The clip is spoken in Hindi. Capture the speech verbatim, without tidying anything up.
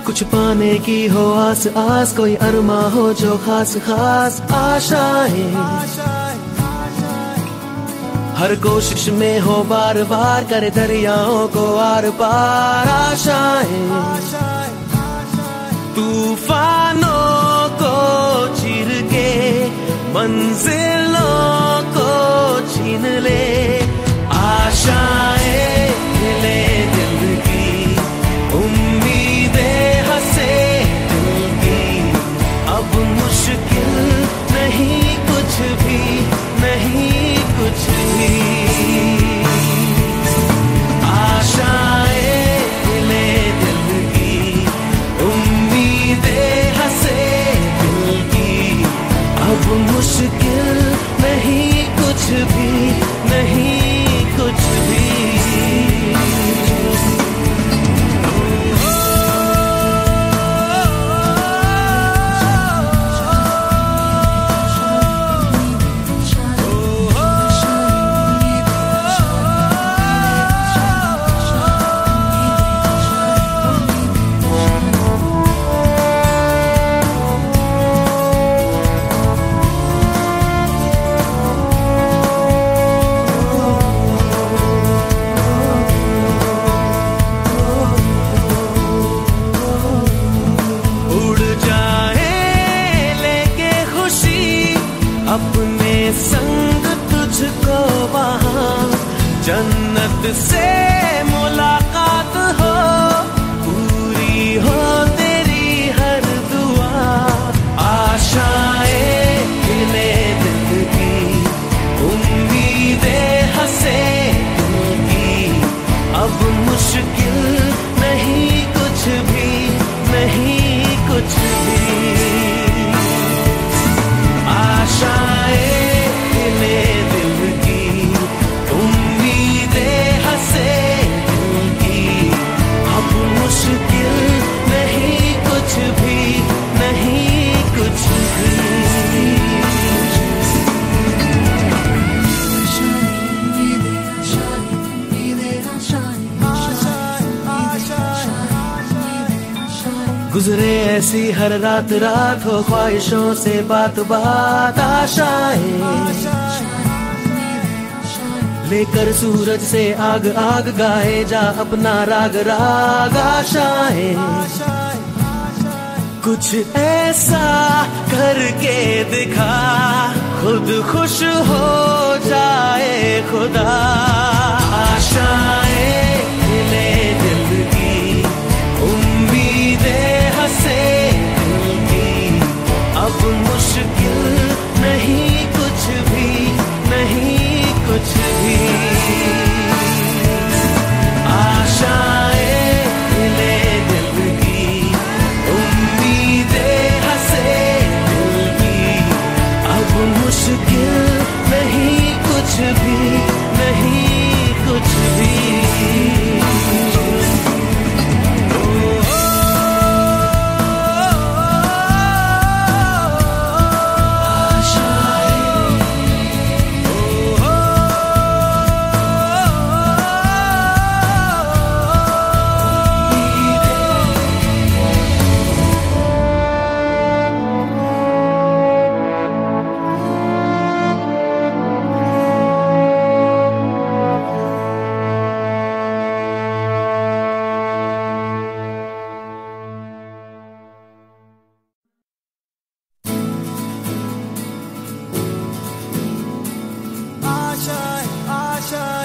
कुछ पाने की हो आस आस, कोई अरमा हो जो खास खास आशाएं, हर कोशिश में हो बार बार करे दरियाओं को आर पार आशाएं, तूफानों को चीर के मंजिलों को छीन ले आशाएं, ले दिल की उम्मीदें हंसे दिल की, अब मुश्किल नहीं कुछ भी, नहीं कुछ भी, आशाएं ले दिल की उम्मीदें हंसे दिल की, अब मुश्किल नहीं कुछ भी, नहीं कुछ भी। अपने संग तुझको वहाँ जन्नत से मुलाकात हो, पूरी हो तेरी हर दुआ, आशाएं खिले दिल की उम्मीदें हंसे दिल की, अब मुश्किल नहीं कुछ भी, नहीं कुछ भी, आशाएं खिले दिल की उम्मीदें हंसे दिल की, अब मुश्किल नहीं कुछ भी, नहीं कुछ भी। गुजरे ऐसी हर रात रात हो ख्वाहिशों से बात बात, आशाएं लेकर सूरज से आग आग गाए जा अपना राग राग, आशाएं कुछ ऐसा करके दिखा खुद खुश हो जाए खुदा, आशाएं खिले दिल की उम्मीदें हंसे दिल की, अब मुश्किल नहीं कुछ भी, नहीं कुछ भी, आशाएं खिले दिल की उम्मीदें हंसे दिल की, अब मुश्किल नहीं कुछ भी, नहीं कुछ भी। आशा